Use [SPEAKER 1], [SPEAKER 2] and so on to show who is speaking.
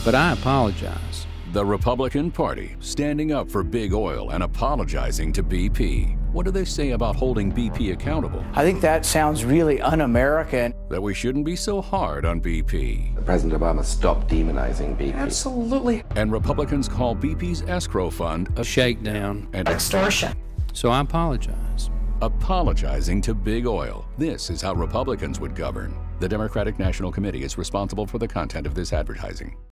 [SPEAKER 1] but I apologize.
[SPEAKER 2] The Republican Party standing up for big oil and apologizing to BP. What do they say about holding BP accountable?
[SPEAKER 3] I think that sounds really un-American.
[SPEAKER 2] That we shouldn't be so hard on BP.
[SPEAKER 4] President Obama stopped demonizing BP.
[SPEAKER 3] Absolutely.
[SPEAKER 2] And Republicans call BP's escrow fund a
[SPEAKER 1] Shakedown.
[SPEAKER 2] and
[SPEAKER 3] Extortion.
[SPEAKER 1] So I apologize.
[SPEAKER 2] apologizing to big oil. This is how Republicans would govern. The Democratic National Committee is responsible for the content of this advertising.